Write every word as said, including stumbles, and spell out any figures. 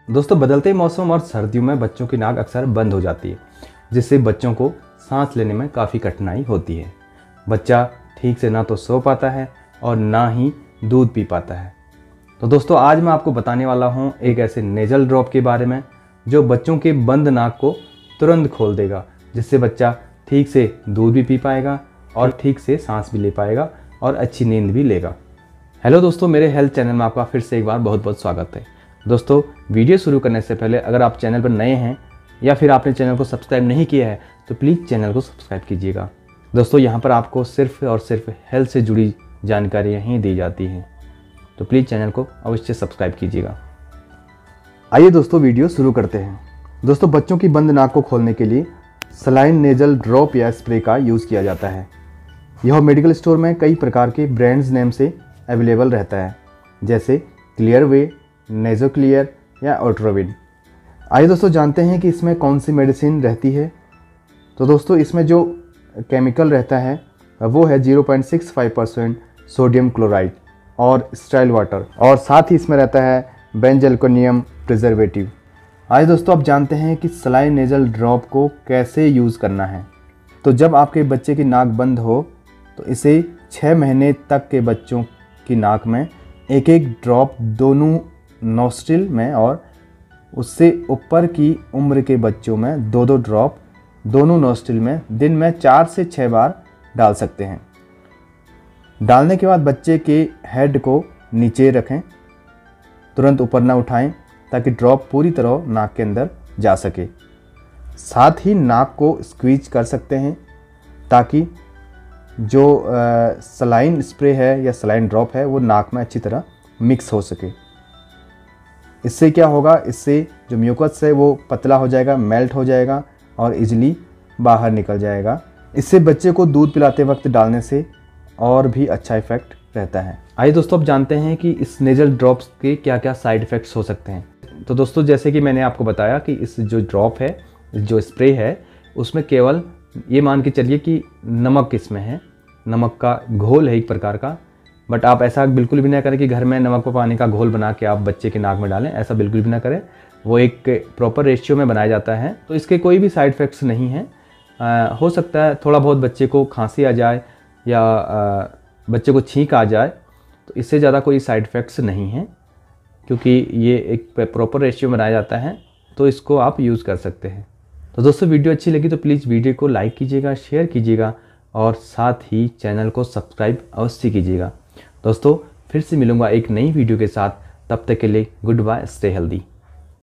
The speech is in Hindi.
दोस्तों, बदलते मौसम और सर्दियों में बच्चों की नाक अक्सर बंद हो जाती है, जिससे बच्चों को सांस लेने में काफ़ी कठिनाई होती है। बच्चा ठीक से ना तो सो पाता है और ना ही दूध पी पाता है। तो दोस्तों, आज मैं आपको बताने वाला हूँ एक ऐसे नेजल ड्रॉप के बारे में जो बच्चों के बंद नाक को तुरंत खोल देगा, जिससे बच्चा ठीक से दूध भी पी पाएगा और ठीक से सांस भी ले पाएगा और अच्छी नींद भी लेगा। हेलो दोस्तों, मेरे हेल्थ चैनल में आपका फिर से एक बार बहुत बहुत स्वागत है। दोस्तों, वीडियो शुरू करने से पहले अगर आप चैनल पर नए हैं या फिर आपने चैनल को सब्सक्राइब नहीं किया है तो प्लीज़ चैनल को सब्सक्राइब कीजिएगा। दोस्तों, यहाँ पर आपको सिर्फ और सिर्फ हेल्थ से जुड़ी जानकारियाँ ही दी जाती हैं, तो प्लीज़ चैनल को अवश्य सब्सक्राइब कीजिएगा। आइए दोस्तों, वीडियो शुरू करते हैं। दोस्तों, बच्चों की बंद नाक को खोलने के लिए सलाइन नेजल ड्रॉप या स्प्रे का यूज़ किया जाता है। यह मेडिकल स्टोर में कई प्रकार के ब्रांड्स नेम से अवेलेबल रहता है, जैसे क्लियर वे, नेजो क्लियर या ओट्रोविड। आइए दोस्तों, जानते हैं कि इसमें कौन सी मेडिसिन रहती है। तो दोस्तों, इसमें जो केमिकल रहता है वो है zero point six five percent sodium chloride और स्टाइल वाटर, और साथ ही इसमें रहता है बेंजलकोनियम प्रिजर्वेटिव। आइए दोस्तों, अब जानते हैं कि सलाइन नेजल ड्रॉप को कैसे यूज़ करना है। तो जब आपके बच्चे की नाक बंद हो तो इसे छः महीने तक के बच्चों की नाक में एक एक ड्रॉप दोनों नोस्ट्रिल में और उससे ऊपर की उम्र के बच्चों में दो दो ड्रॉप दोनों नोस्ट्रिल में दिन में चार से छः बार डाल सकते हैं। डालने के बाद बच्चे के हेड को नीचे रखें, तुरंत ऊपर ना उठाएं ताकि ड्रॉप पूरी तरह नाक के अंदर जा सके। साथ ही नाक को स्क्वीज कर सकते हैं ताकि जो आ, सलाइन स्प्रे है या सलाइन ड्रॉप है वो नाक में अच्छी तरह मिक्स हो सके। इससे क्या होगा, इससे जो म्यूकस है वो पतला हो जाएगा, मेल्ट हो जाएगा और इजीली बाहर निकल जाएगा। इससे बच्चे को दूध पिलाते वक्त डालने से और भी अच्छा इफेक्ट रहता है। आइए दोस्तों, अब जानते हैं कि इस नेजल ड्रॉप्स के क्या क्या साइड इफ़ेक्ट्स हो सकते हैं। तो दोस्तों, जैसे कि मैंने आपको बताया कि इस जो ड्रॉप है, जो स्प्रे है, उसमें केवल ये मान के चलिए कि नमक इसमें है, नमक का घोल है एक प्रकार का। बट आप ऐसा बिल्कुल भी ना करें कि घर में नमक व पानी का घोल बना के आप बच्चे के नाक में डालें, ऐसा बिल्कुल भी ना करें। वो एक प्रॉपर रेशियो में बनाया जाता है, तो इसके कोई भी साइड इफ़ेक्ट्स नहीं हैं। आ, हो सकता है थोड़ा बहुत बच्चे को खांसी आ जाए या आ, बच्चे को छींक आ जाए, तो इससे ज़्यादा कोई साइड इफ़ेक्ट्स नहीं हैं, क्योंकि ये एक प्रॉपर रेशियो में बनाया जाता है, तो इसको आप यूज़ कर सकते हैं। तो दोस्तों, वीडियो अच्छी लगी तो प्लीज़ वीडियो को लाइक कीजिएगा, शेयर कीजिएगा और साथ ही चैनल को सब्सक्राइब अवश्य कीजिएगा। दोस्तों, फिर से मिलूँगा एक नई वीडियो के साथ, तब तक के लिए गुड बाय, स्टे हेल्दी।